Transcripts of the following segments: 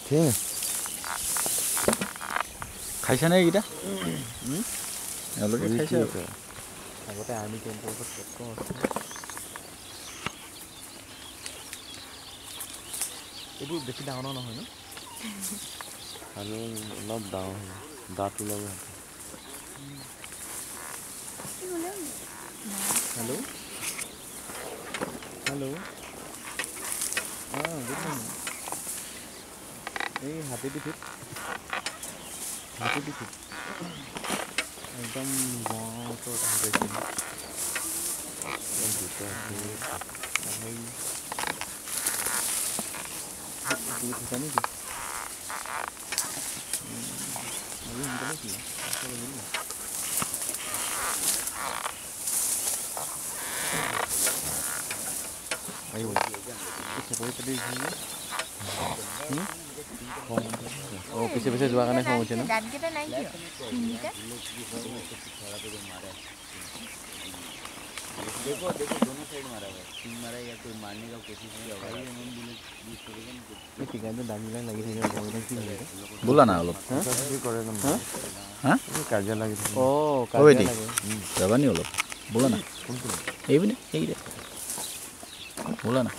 ঠিক খাইছা নে এইকেইটা এওঁলোকে খাইছে আগতে আৰ্মি কেম্পৰ ওপৰত কষ্ট আছে এইবোৰ বেছি ডাঙৰ নহয় ন আৰু অলপ ডাঙৰ দাঁত ওলাব হেল্ল' হেল্ল' গুড মৰ্ণিং এই হাতী পিঠিত একদম গঁৱৰ ওচৰত আহি পাইছে নেকি পিছে পিছে যোৱাৰ কাৰণে খং উঠে ন देखो देखो दोनों साइड मारा हुआ है सिंग मारा या कोई मारने का कोशिश किया होगा ये हम बुलेट यूज करेंगे ना ठीक है तो दागीला लगी থাকে বলতে কি হয় बोला ना অলপ কি কৰে না হ্যাঁ কাজিয়া লাগি ও কাজিয়া লাগে যাবা নি অলপ बोला ना এইবিনে এইৰে बोला ना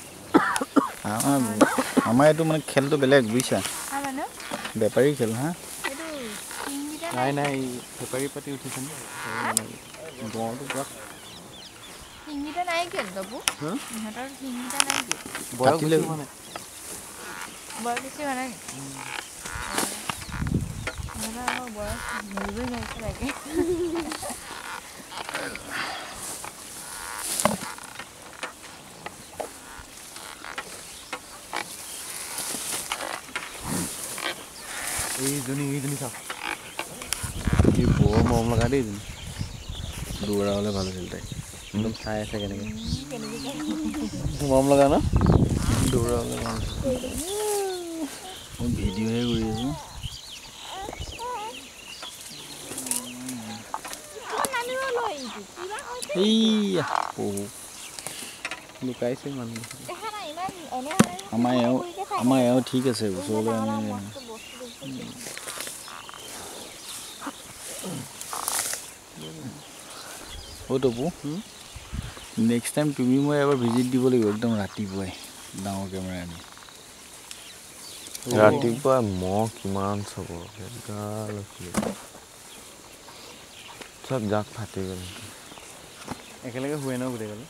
আমাৰ এইটো মানে খেলটো বেলেগ বুইছা বেপাৰী খেল হা নাই নাই বেপাৰী পাতি উঠিছে না গঁৱৰটো পুৰা হিংগিটা নাই কেন বাবু ইহঁতৰ হিংগিটা নাই কি বয়স বেছি মানে বয়স বেছি মানে বয়স মৰিবই নোৱাৰিছে লাগে এইজনী চাওক এই বৰ মৰম লগা দেই এইজনী দৌৰা হ'লে ভাল আছিল তাই একদম চাই আছে কেনেকৈ মৰম লগা ন দৌৰা হ'লে ভাল মই ভিডিঅ'হে কৰি আছোঁ এইয়া লুকাইছে মানুহ আমাৰ এওঁ ঠিক আছে ওচৰলৈ অ' টপু নেক্সট টাইম তুমি মই এবাৰ ভিজিট দিব লাগিব একদম ৰাতিপুৱাই ডাঙৰ কেমেৰা আনি ৰাতিপুৱা মহ কিমান চাব চব জাক ফাটি গ'ল একেলগে শুৱে ন গোটেইগালে